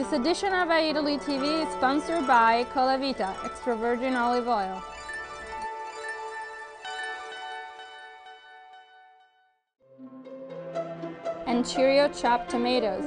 This edition of iItaly TV is sponsored by Colavita extra virgin olive oil. And Cheerio chopped tomatoes.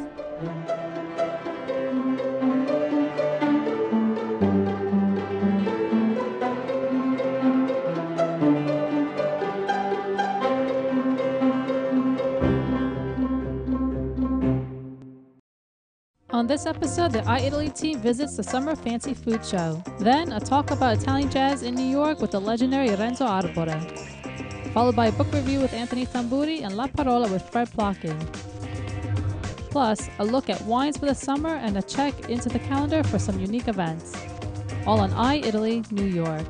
On this episode, the iItaly team visits the Summer Fancy Food Show. Then, a talk about Italian jazz in New York with the legendary Renzo Arbore. Followed by a book review with Anthony Tamburi and La Parola with Fred Plotkin. Plus, a look at wines for the summer and a check into the calendar for some unique events. All on iItaly, New York.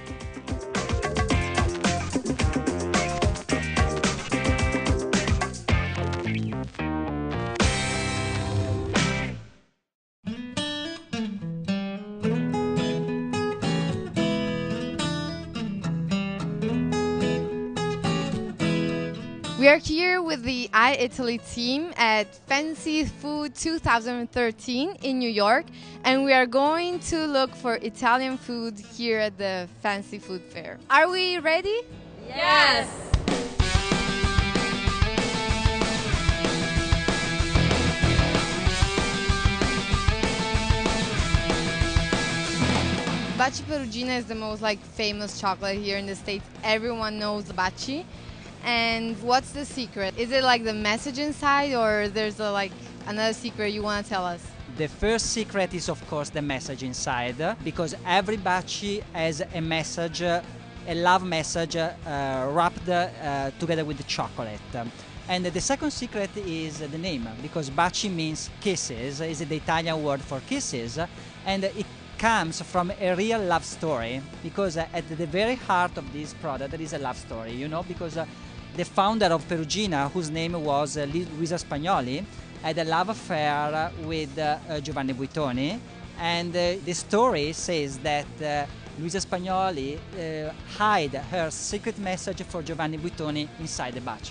We are here with the iItaly team at Fancy Food 2013 in New York, and we are going to look for Italian food here at the Fancy Food Fair. Are we ready? Yes! Baci Perugina is the most famous chocolate here in the States. Everyone knows Baci. And what's the secret? Is it the message inside, or there's another secret you want to tell us? The first secret is, of course, the message inside, because every Baci has a message, a love message wrapped together with the chocolate. And the second secret is the name, because Baci means kisses, is the Italian word for kisses, and it comes from a real love story, because at the very heart of this product there is a love story, because the founder of Perugina, whose name was Luisa Spagnoli, had a love affair with Giovanni Buitoni, and the story says that Luisa Spagnoli hid her secret message for Giovanni Buitoni inside the bacio.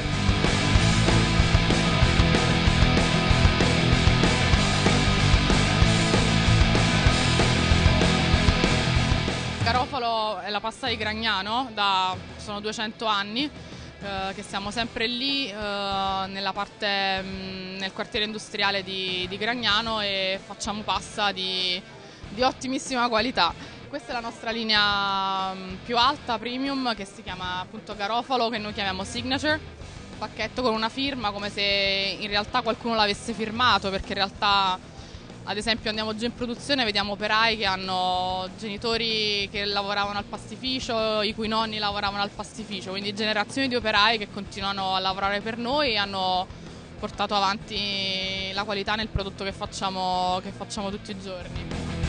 Garofalo è la pasta di Gragnano, sono 200 anni che siamo sempre lì nel quartiere industriale di Gragnano, e facciamo pasta di ottimissima qualità. Questa è la nostra linea più alta, premium, che si chiama appunto Garofalo, che noi chiamiamo Signature, pacchetto con una firma, come se in realtà qualcuno l'avesse firmato, perché in realtà ad esempio andiamo giù in produzione e vediamo operai che hanno genitori che lavoravano al pastificio, i cui nonni lavoravano al pastificio, quindi generazioni di operai che continuano a lavorare per noi e hanno portato avanti la qualità nel prodotto che facciamo tutti i giorni.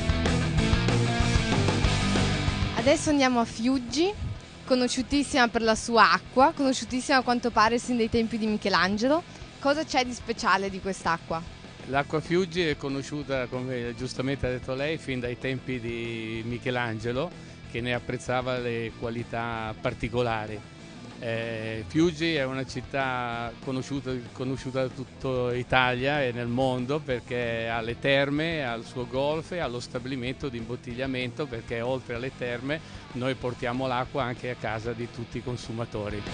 Adesso andiamo a Fiuggi, conosciutissima per la sua acqua, conosciutissima a quanto pare sin dai tempi di Michelangelo. Cosa c'è di speciale di quest'acqua? L'acqua Fiuggi è conosciuta, come giustamente ha detto lei, fin dai tempi di Michelangelo, che ne apprezzava le qualità particolari. Fiuggi è una città conosciuta da tutta Italia e nel mondo, perché ha le terme, ha il suo golf e ha lo stabilimento di imbottigliamento, perché oltre alle terme noi portiamo l'acqua anche a casa di tutti i consumatori.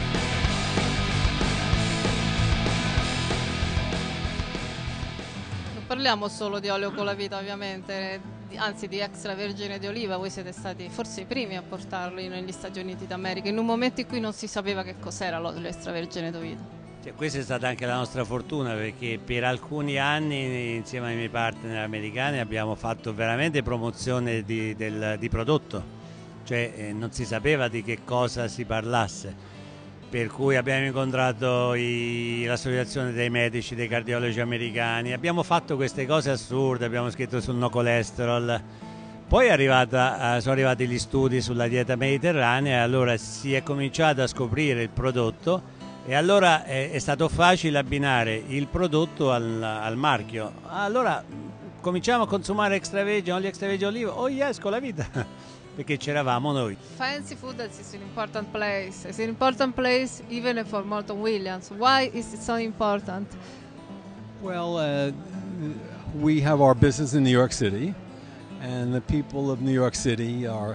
Parliamo solo di olio Colavita, ovviamente, anzi di extravergine di oliva. Voi siete stati forse i primi a portarlo negli Stati Uniti d'America, in un momento in cui non si sapeva che cos'era l'olio extravergine d'oliva. Questa è stata anche la nostra fortuna, perché per alcuni anni insieme ai miei partner americani abbiamo fatto veramente promozione di prodotto, non si sapeva di che cosa si parlasse. Per cui abbiamo incontrato l'associazione dei medici, dei cardiologi americani, abbiamo fatto queste cose assurde, abbiamo scritto sul no cholesterol, poi sono arrivati gli studi sulla dieta mediterranea, e allora si è cominciato a scoprire il prodotto, e allora è stato facile abbinare il prodotto al marchio. Allora cominciamo a consumare olio extravergine oliva, oh yes, Colavita! Perché c'eravamo noi. Fancy food is an important place. It's an important place even for Morton Williams. Why is it so important? Well, we have our business in New York City, and the people of New York City are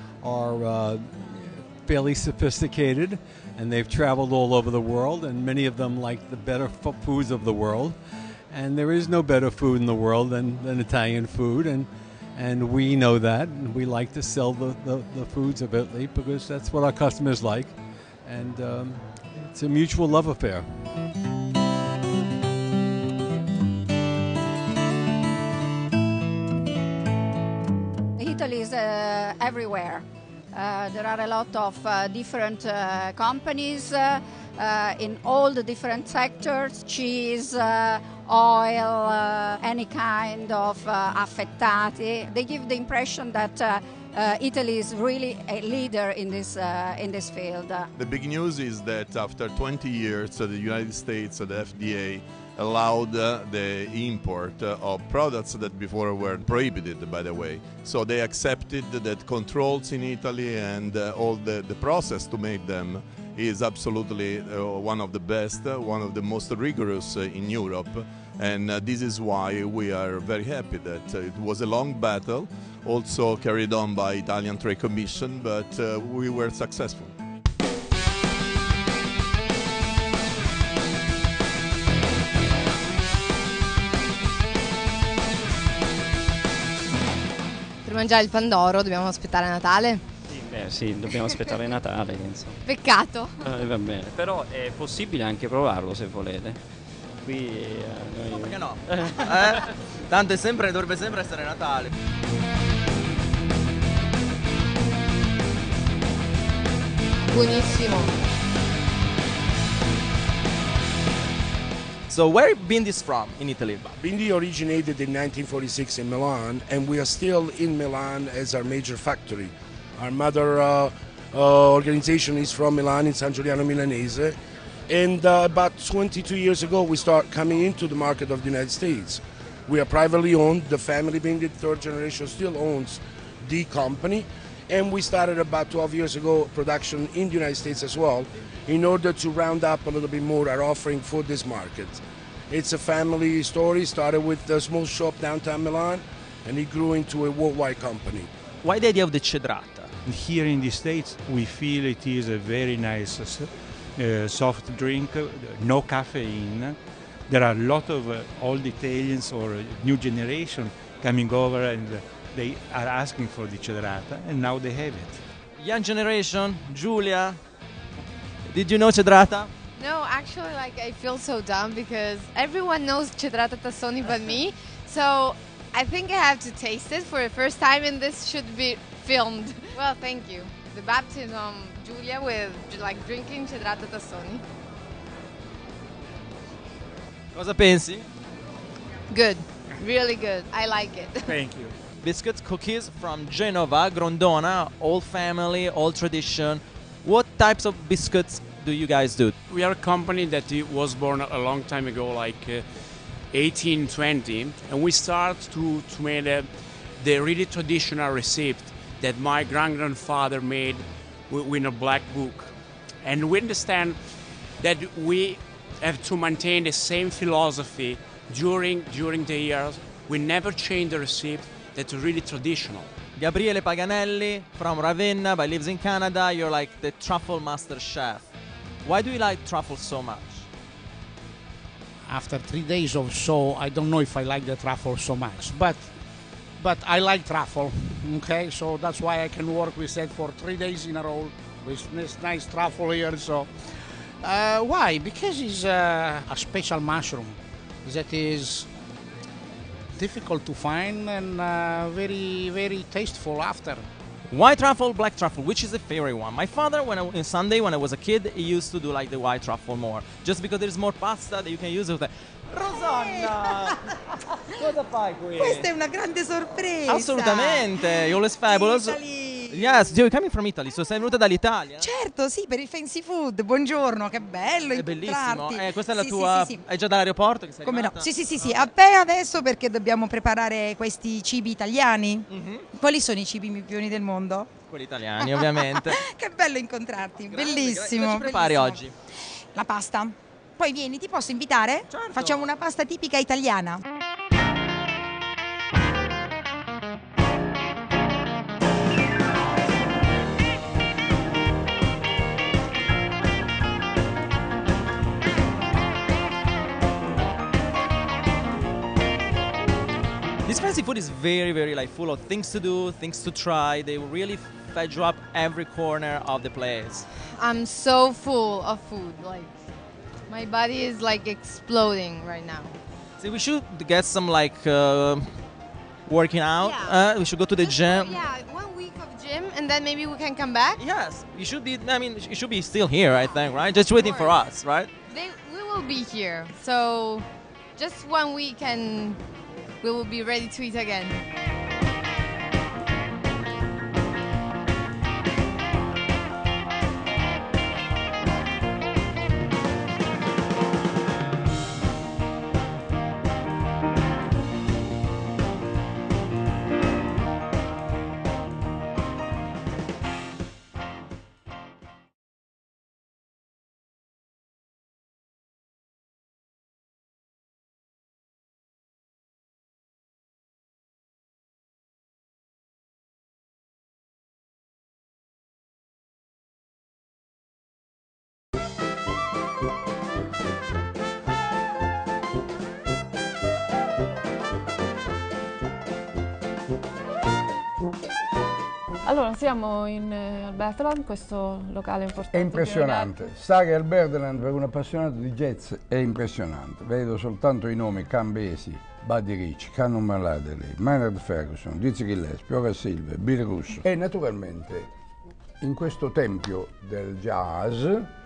fairly sophisticated, and they've traveled all over the world, and many of them like the better foods of the world. And there is no better food in the world than Italian food, and we know that, and we like to sell the foods of Italy because that's what our customers like, and it's a mutual love affair. Italy is everywhere. There are a lot of different companies in all the different sectors: cheese, oil, any kind of affettati. They give the impression that Italy is really a leader in this field. The big news is that after 20 years, the United States, the FDA, allowed the import of products that before were prohibited, by the way. So they accepted that controls in Italy and all the process to make them is absolutely one of the best, one of the most rigorous in Europe. And this is why we are very happy that it was a long battle, also carried on by Italian Trade Commission, but we were successful. Per mangiare il pandoro dobbiamo aspettare Natale? Sì, dobbiamo aspettare Natale, insomma. Peccato. Va bene, però è possibile anche provarlo se volete. Qui noi... No, perché no? Tanto dovrebbe sempre essere Natale. Buonissimo. So where Bindi is from in Italy? Bindi originated in 1946 in Milan, and we are still in Milan as our major factory. Our mother organization is from Milan, in San Giuliano Milanese, and about 22 years ago we start coming into the market of the United States. We are privately owned. The family, Bindi, third generation, still owns the company, and we started about 12 years ago production in the United States as well, in order to round up a little bit more our offering for this market. It's a family story, started with a small shop downtown Milan, and it grew into a worldwide company. Why the idea of the cedrata? Here in the States, we feel it is a very nice soft drink, no caffeine. There are a lot of old Italians or new generation coming over, and they are asking for the cedrata, and now they have it. Young generation, Giulia, did you know cedrata? No, actually, I feel so dumb because everyone knows cedrata tassoni but me. So I think I have to taste it for the first time, and this should be filmed. Well, thank you. The baptism, Giulia, with drinking cedrata tassoni. Cosa pensi? Good, really good. I like it. Thank you. Biscuits, cookies from Genova, Grondona, old family, old tradition. What types of biscuits do you guys do? We are a company that was born a long time ago, 1820, and we start to make the really traditional recipe that my grandfather made with a black book. And we understand that we have to maintain the same philosophy during the years. We never change the recipe that's really traditional. Gabriele Paganelli from Ravenna, but lives in Canada. You're like the truffle master chef. Why do you like truffle so much? After 3 days or so, I don't know if I like the truffle so much, but I like truffle, okay? So that's why I can work with that for 3 days in a row with this nice truffle here. So why? Because it's a special mushroom that is difficult to find and very, very tasteful after. White truffle, black truffle, which is the favorite one? My father, on Sunday when I was a kid, he used to do the white truffle more, just because there's more pasta that you can use with it. Rosanna! Cosa fai qui? Questa è una grande sorpresa! Assolutamente! All is fabulous. Yes, you're coming from Italy, so sei venuta dall'Italia? Certo, sì, per il Fancy Food. Buongiorno, che bello È bellissimo. incontrarti. Questa è la Sì, tua... sì, sì. È già dall'aeroporto che sei Come no? arrivata? Sì. Appena adesso perché dobbiamo preparare questi cibi italiani. Quali sono i cibi più buoni del mondo? Quelli italiani, ovviamente. Che bello incontrarti, bellissimo. Cosa ci prepari bellissimo. oggi? La pasta. Poi vieni, ti posso invitare? Certo. Facciamo una pasta tipica italiana. fancy food is very, very like full of things to do, things to try. They really fed you up every corner of the place. I'm so full of food. Like, my body is like exploding right now. See, we should get some like working out. Yeah. We should go to the gym. Yeah, 1 week of gym, and then maybe we can come back. Yes, you should be. I mean, you should be still here, I think, right? Just waiting for us, right? We will be here. So, just 1 week, and we will be ready to eat again. Allora, siamo al Bertland, questo locale importante. È impressionante. Stare al Bertland per un appassionato di jazz è impressionante. Vedo soltanto i nomi Cambesi, Buddy Rich, Cannon Maladely, Maynard Ferguson, Dizzy Gillespie, Horace Silver, Bill Russo. E naturalmente in questo tempio del jazz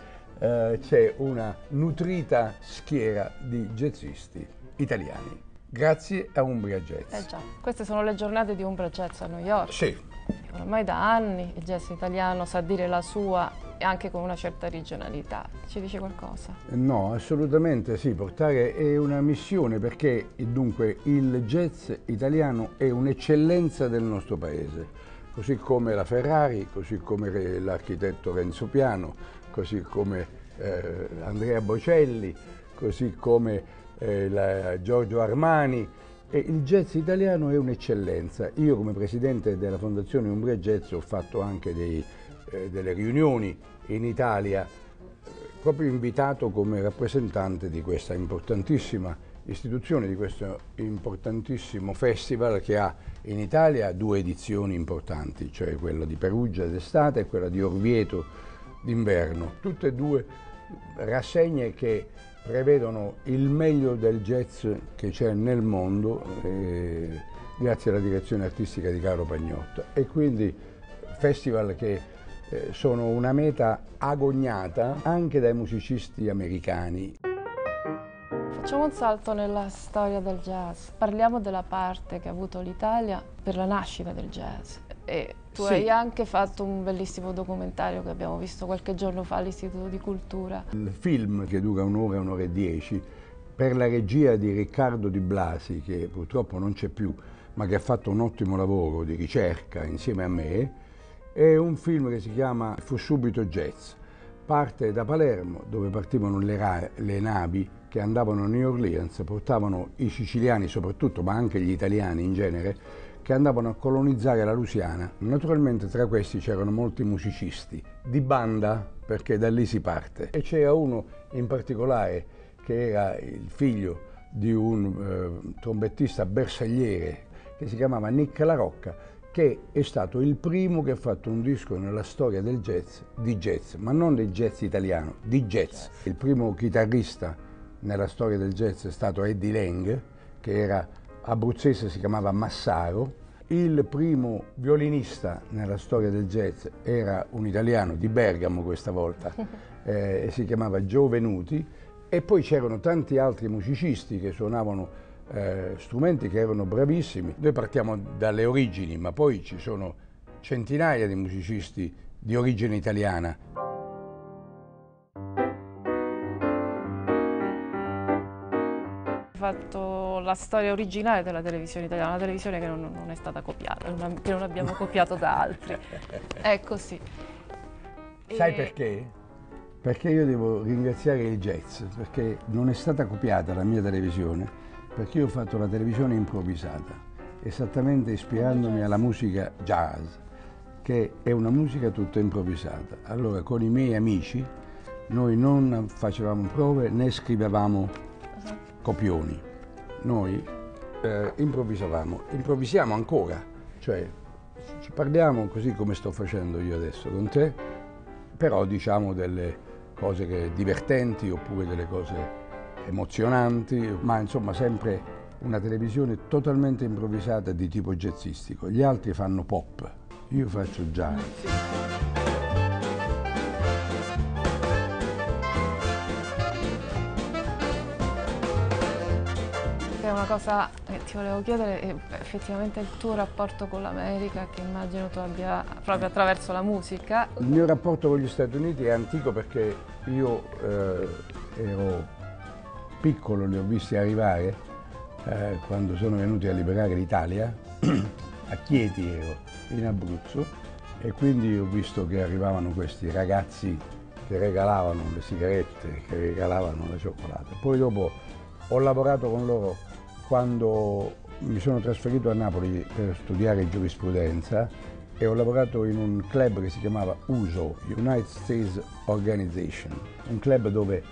c'è una nutrita schiera di jazzisti italiani, grazie a Umbria Jazz. Già, queste sono le giornate di Umbria Jazz a New York. Sì. Ormai da anni il jazz italiano sa dire la sua e anche con una certa regionalità. Ci dice qualcosa? No, assolutamente sì, portare è una missione perché dunque il jazz italiano è un'eccellenza del nostro paese, così come la Ferrari, così come l'architetto Renzo Piano, così come Andrea Bocelli, così come Giorgio Armani. E il jazz italiano è un'eccellenza. Io come presidente della Fondazione Umbria Jazz ho fatto anche delle riunioni in Italia, proprio invitato come rappresentante di questa importantissima istituzione, di questo importantissimo festival che ha in Italia 2 edizioni importanti, cioè quella di Perugia d'estate e quella di Orvieto d'inverno. Tutte e 2 rassegne che prevedono il meglio del jazz che c'è nel mondo, grazie alla direzione artistica di Carlo Pagnotta, e quindi festival che sono una meta agognata anche dai musicisti americani. Facciamo un salto nella storia del jazz, parliamo della parte che ha avuto l'Italia per la nascita del jazz. E tu hai anche fatto un bellissimo documentario che abbiamo visto qualche giorno fa all'Istituto di Cultura. Il film, che dura 1 ora, 1 ora e 10, per la regia di Riccardo Di Blasi, che purtroppo non c'è più, ma che ha fatto un ottimo lavoro di ricerca insieme a me, è un film che si chiama Fu subito jazz. Parte da Palermo, dove partivano le navi che andavano a New Orleans, portavano i siciliani soprattutto, ma anche gli italiani in genere, che andavano a colonizzare la Louisiana. Naturalmente tra questi c'erano molti musicisti, di banda, perché da lì si parte. E c'era uno in particolare che era il figlio di un trombettista bersagliere che si chiamava Nick La Rocca, che è stato il primo che ha fatto un disco nella storia del jazz, di jazz, ma non del jazz italiano, di jazz. Il primo chitarrista nella storia del jazz è stato Eddie Lang, che era abruzzese, si chiamava Massaro. Il primo violinista nella storia del jazz era un italiano di Bergamo questa volta, si chiamava Joe Venuti, e poi c'erano tanti altri musicisti che suonavano strumenti che erano bravissimi. Noi partiamo dalle origini, ma poi ci sono centinaia di musicisti di origine italiana. Fatto la storia originale della televisione italiana, una televisione che non è stata copiata, che non abbiamo copiato da altri. È così. Sai perché? Perché io devo ringraziare il jazz, perché non è stata copiata la mia televisione, perché io ho fatto la televisione improvvisata, esattamente ispirandomi alla musica jazz, che è una musica tutta improvvisata. Allora con i miei amici noi non facevamo prove né scrivevamo copioni. Noi improvvisiamo ancora, cioè ci parliamo così come sto facendo io adesso con te, però diciamo delle cose divertenti oppure delle cose emozionanti, ma insomma sempre una televisione totalmente improvvisata di tipo jazzistico. Gli altri fanno pop, io faccio jazz. È una cosa che ti volevo chiedere è effettivamente il tuo rapporto con l'America, che immagino tu abbia proprio attraverso la musica. Il mio rapporto con gli Stati Uniti è antico perché io ero piccolo, li ho visti arrivare quando sono venuti a liberare l'Italia, a Chieti ero, in Abruzzo, e quindi ho visto che arrivavano questi ragazzi che regalavano le sigarette, che regalavano la cioccolata. Poi dopo ho lavorato con loro quando mi sono trasferito a Napoli per studiare giurisprudenza e ho lavorato in un club che si chiamava USO, United States Organization, un club dove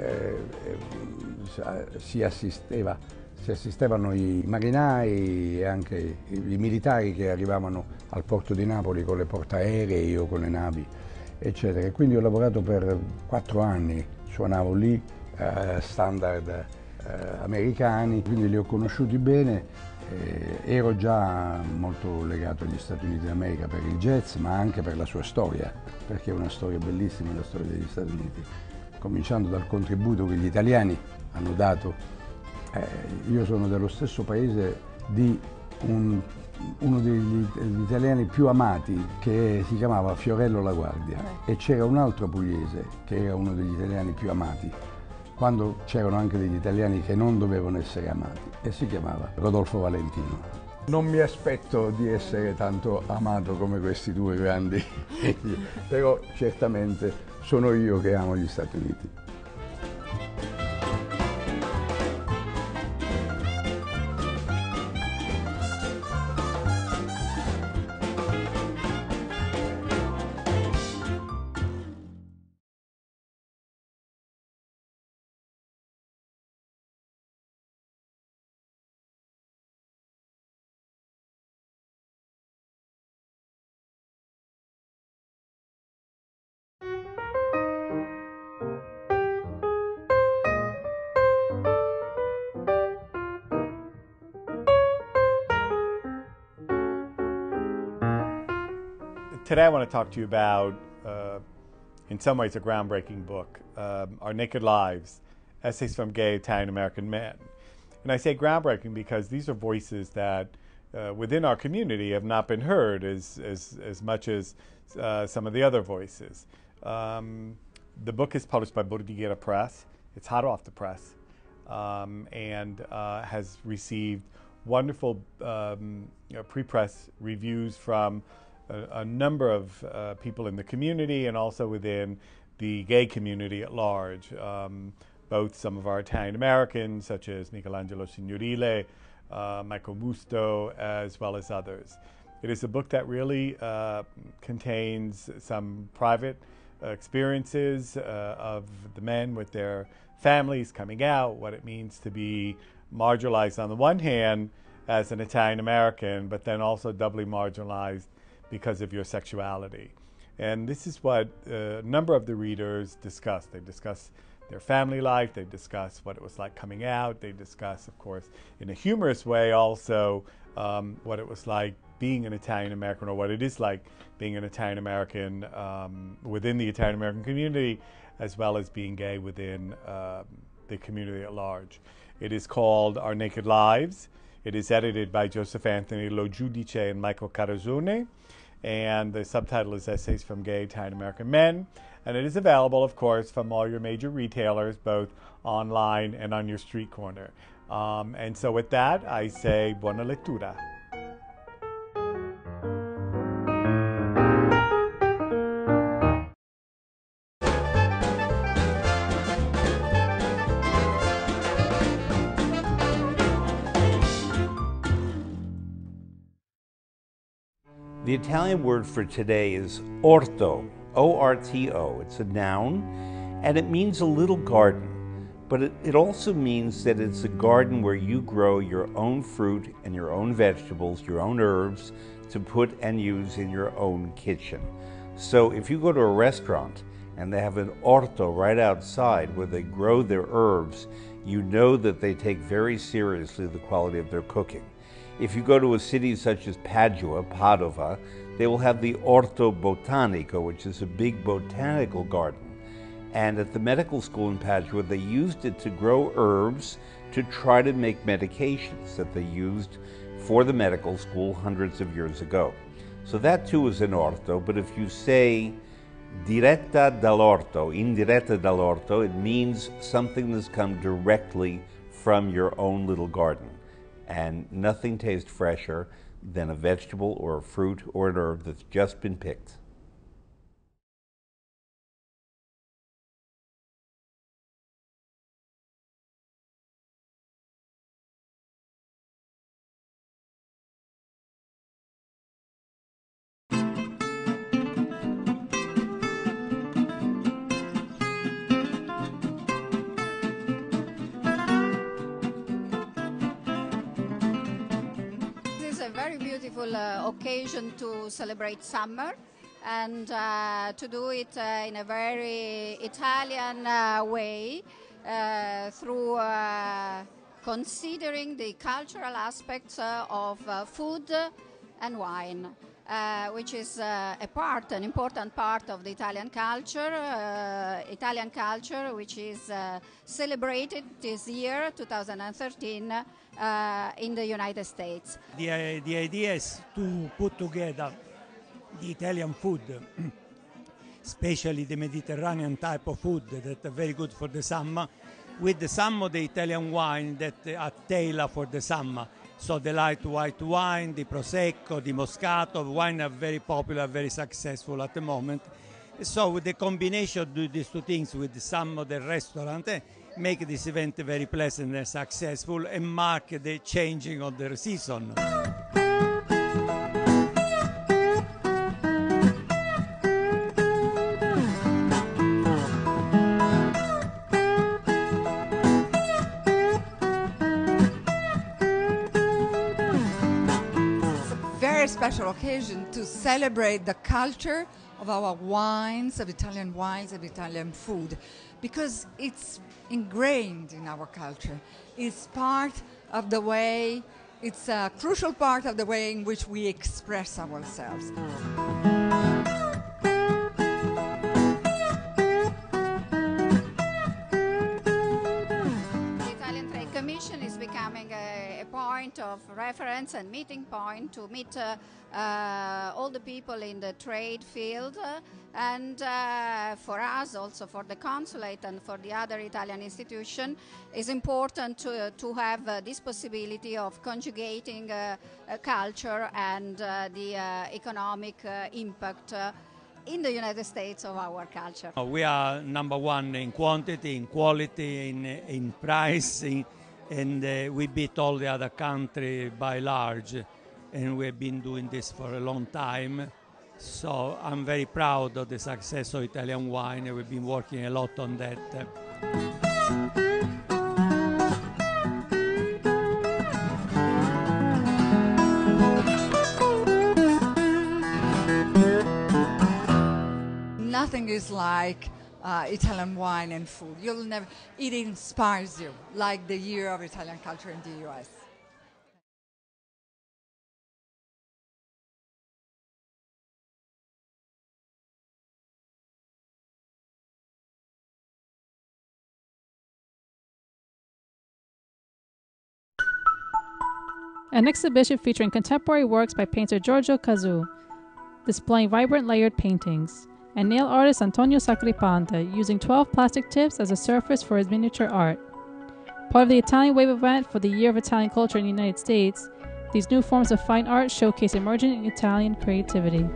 si assistevano i marinai e anche i militari che arrivavano al porto di Napoli con le portaerei o con le navi, eccetera. E quindi ho lavorato per 4 anni, suonavo lì standard americani, quindi li ho conosciuti bene. Ero già molto legato agli Stati Uniti d'America per il jazz, ma anche per la sua storia, perché è una storia bellissima la storia degli Stati Uniti, cominciando dal contributo che gli italiani hanno dato. Io sono dello stesso paese di uno degli italiani più amati, che si chiamava Fiorello La Guardia, e c'era un altro pugliese che era uno degli italiani più amati, quando c'erano anche degli italiani che non dovevano essere amati, e si chiamava Rodolfo Valentino. Non mi aspetto di essere tanto amato come questi due grandi, però certamente sono io che amo gli Stati Uniti. Today I want to talk to you about, in some ways, a groundbreaking book, Our Naked Lives, Essays from Gay Italian-American Men. And I say groundbreaking because these are voices that within our community have not been heard as much as some of the other voices. The book is published by Bordighera Press. It's hot off the press, and has received wonderful pre-press reviews from a number of people in the community and also within the gay community at large. Both some of our Italian Americans, such as Michelangelo Signorile, Michael Musto, as well as others. It is a book that really contains some private experiences of the men with their families coming out, what it means to be marginalized on the one hand as an Italian American, but then also doubly marginalized because of your sexuality. And this is what a number of the readers discuss. They discuss their family life, they discuss what it was like coming out, they discuss, of course, in a humorous way also what it was like being an Italian American, or what it is like being an Italian American within the Italian American community, as well as being gay within the community at large. It is called Our Naked Lives. It is edited by Joseph Anthony Lo Giudice and Michael Carasone, and the subtitle is Essays from Gay Italian-American Men, and it is available, of course, from all your major retailers, both online and on your street corner. And so with that, I say buona lettura. The Italian word for today is orto, O-R-T-O. It's a noun, and it means a little garden. but it also means that it's a garden where you grow your own fruit and your own vegetables, your own herbs to put and use in your own kitchen. So if you go to a restaurant and they have an orto right outside where they grow their herbs, you know that they take very seriously the quality of their cooking. If you go to a city such as Padova, they will have the Orto Botanico, which is a big botanical garden. And at the medical school in Padua, they used it to grow herbs to try to make medications that they used for the medical school hundreds of years ago. So that too is an orto, but if you say diretta dall'orto, indiretta dall'orto, it means something that's come directly from your own little garden. And nothing tastes fresher than a vegetable or a fruit or an herb that's just been picked. Occasion to celebrate summer and to do it in a very Italian way through considering the cultural aspects of food and wine, which is an important part of the Italian culture, which is celebrated this year, 2013, in the United States. The idea is to put together the Italian food, especially the Mediterranean type of food that are very good for the summer, with some of the Italian wine that are tailored for the summer. So the light white wine, the Prosecco, the Moscato wine are very popular, very successful at the moment. So with the combination of these two things with some of the restaurant, make this event very pleasant and successful and mark the changing of the season. Very special occasion to celebrate the culture of our wines, of Italian food, because it's ingrained in our culture. It's part of the way, it's a crucial part of the way in which we express ourselves. The Italian Trade Commission is becoming a point of reference and meeting point to meet all the people in the trade field, and for us, also for the consulate and for the other Italian institution, is important to have this possibility of conjugating culture and the economic impact in the United States of our culture. We are number one in quantity, in quality, in price, and we beat all the other countries by large. And we've been doing this for a long time. So I'm very proud of the success of Italian wine, and we've been working a lot on that. Nothing is like Italian wine and food. You'll never, it inspires you, like the year of Italian culture in the US. An exhibition featuring contemporary works by painter Giorgio Cazzu, displaying vibrant layered paintings, and nail artist Antonio Sacripante using 12 plastic tips as a surface for his miniature art. Part of the Italian Wave event for the Year of Italian Culture in the United States, these new forms of fine art showcase emerging Italian creativity.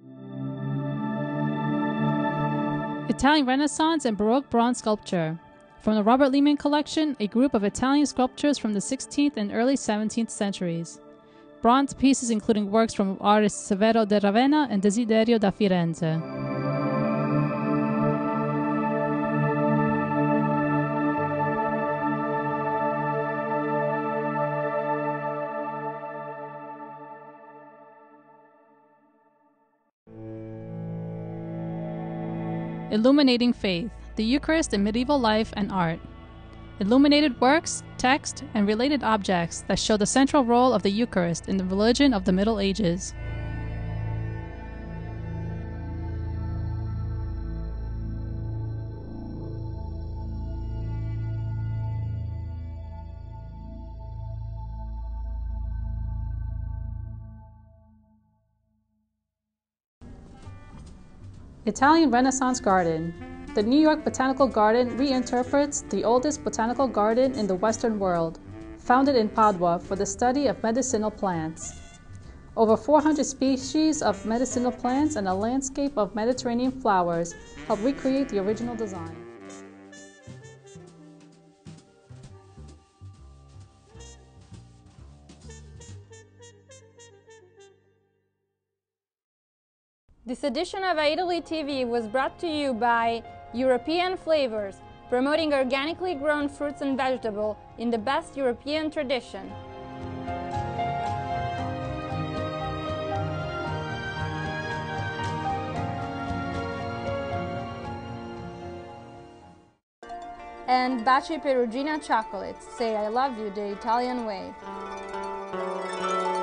Italian Renaissance and Baroque bronze sculpture. From the Robert Lehman collection, a group of Italian sculptures from the 16th and early 17th centuries. Bronze pieces including works from artists Severo da Ravenna and Desiderio da Firenze. Illuminating Faith, the Eucharist in Medieval Life and Art. Illuminated works, text, and related objects that show the central role of the Eucharist in the religion of the Middle Ages. Italian Renaissance Garden. The New York Botanical Garden reinterprets the oldest botanical garden in the Western world, founded in Padua for the study of medicinal plants. Over 400 species of medicinal plants and a landscape of Mediterranean flowers help recreate the original design. This edition of Italy TV was brought to you by European Flavors, promoting organically grown fruits and vegetables in the best European tradition. And Baci Perugina Chocolates, say I love you the Italian way.